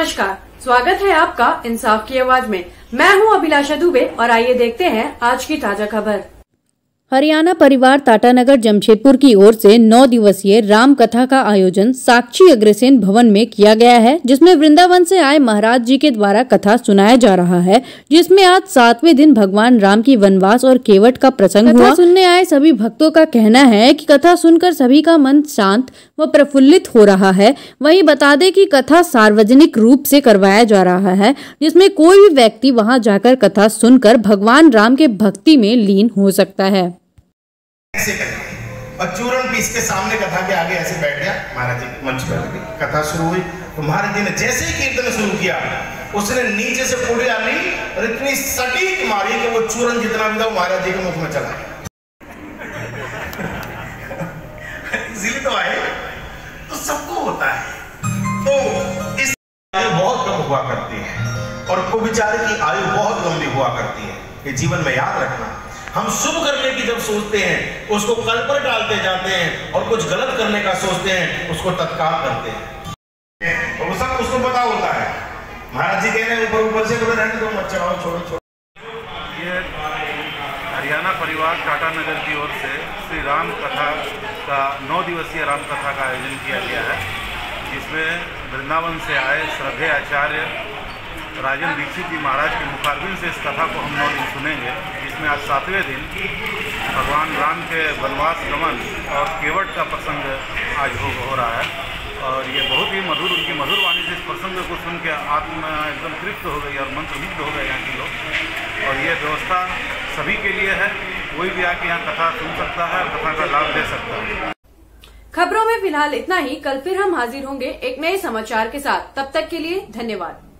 नमस्कार, स्वागत है आपका इंसाफ की आवाज में। मैं हूं अभिलाषा दुबे और आइए देखते हैं आज की ताजा खबर। हरियाणा परिवार टाटानगर जमशेदपुर की ओर से 9 दिवसीय राम कथा का आयोजन साक्षी अग्रसेन भवन में किया गया है, जिसमें वृंदावन से आए महाराज जी के द्वारा कथा सुनाया जा रहा है, जिसमें आज 7वें दिन भगवान राम की वनवास और केवट का प्रसंग हुआ। सुनने आए सभी भक्तों का कहना है कि कथा सुनकर सभी का मन शांत व प्रफुल्लित हो रहा है। वहीं बता दें कि कथा सार्वजनिक रूप से करवाया जा रहा है, जिसमें कोई भी व्यक्ति वहां जाकर कथा सुनकर भगवान राम के भक्ति में लीन हो सकता है। ऐसे करें और चूरण पीस के सामने कथा के आगे ऐसे बैठ गया। महाराज जी मंच पर लगे, कथा शुरू हुई तो महाराज जी ने जैसे ही कीर्तन शुरू किया उसने नीचे से पुड़िया ली और इतनी सटीक मारी कि वो चूरण जितना भी था वो महाराज जी के मुख में चला गया। इसीलिए तो आए तो सबको होता है। तो इस आयु बहुत कम हुआ करती है और कुविचार की आयु बहुत लंबी हुआ करती है। ये जीवन में याद रखना। हम शुभ करने की जब सोचते हैं उसको कल पर डालते जाते हैं और कुछ गलत करने का सोचते हैं उसको तत्काल करते हैं और वो सब उसको पता होता है। महाराज जी कह रहे हैं ऊपर से रहने दो, मत चढ़ाओ, छोड़ो। ये हरियाणा परिवार टाटानगर की ओर से श्री राम कथा का 9 दिवसीय राम कथा का आयोजन किया गया है, जिसमें वृंदावन से आए श्रद्धेय आचार्य राजन दीक्षित जी महाराज के मुखारबिंद से इस कथा को हम 9 दिन सुनेंगे, जिसमें आज 7वें दिन भगवान राम के वनवास गमन और केवट का प्रसंग आज हो रहा है। और ये बहुत ही मधुर, उनकी मधुर वाणी से इस प्रसंग को सुन के आत्मा एकदम तृप्त हो गई और मंत्रमुग्ध हो गए यहाँ के लोग। और ये व्यवस्था सभी के लिए है, कोई भी आके यहाँ कथा सुन सकता है, कथा का लाभ ले सकता है। खबरों में फिलहाल इतना ही। कल फिर हम हाजिर होंगे एक नए समाचार के साथ। तब तक के लिए धन्यवाद।